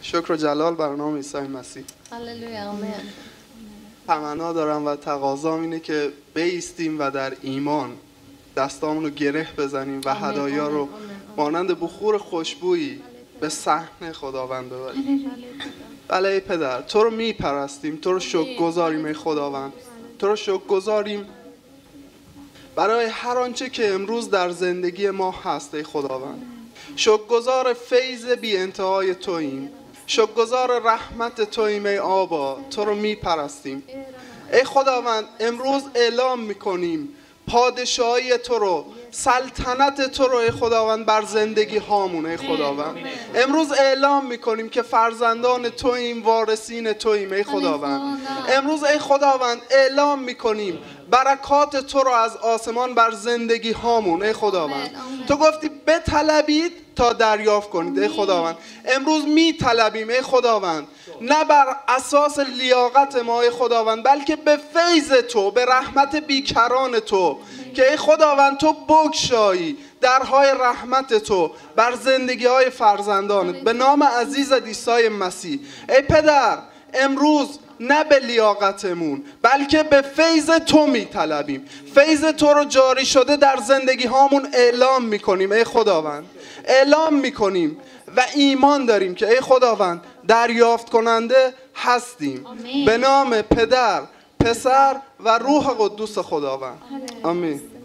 شکر و جلال بر نام عیسی مسیح. هللویا آمین. تمنا دارم و تقاضام اینه که بایستیم و در ایمان دستامون رو گره بزنیم و هدایا رو مانند بخور خوشبویی به صحن خداوند ببریم. بله ای پدر، تو رو میپرستیم، تو رو شکرگزاریم ای خداوند، تو رو شکرگزاریم برای هر آنچه که امروز در زندگی ما هست ای خداوند. شکرگزار فیض بی انتهای توییم، شکرگزار رحمت توییم ای آبا، تو رو میپرستیم ای خداوند. امروز اعلام میکنیم پادشاهی تو رو، سلطنت تو رو ای خداوند بر زندگی هامون ای خداوند. امروز اعلام میکنیم که فرزندان توییم، وارثین توییم ای خداوند. امروز ای خداوند اعلام میکنیم برکات تو رو از آسمان بر زندگی هامون ای خداوند. تو گفتی بطلبید تا دریافت کنید ای خداوند. امروز میطلبیم ای خداوند، نه بر اساس لیاقت ما ای خداوند، بلکه به فیض تو، به رحمت بیکران تو که ای خداوند تو بگشایی درهای رحمت تو بر زندگی های فرزندانت به نام عزیز عیسی مسیح. ای پدر، امروز نه به لیاقتمون بلکه به فیض تو میطلبیم. فیض تو رو جاری شده در زندگی هامون اعلام میکنیم ای خداوند. اعلام میکنیم و ایمان داریم که ای خداوند دریافت کننده هستیم. به نام پدر، پسر و روح قدوس خداوند. آمین.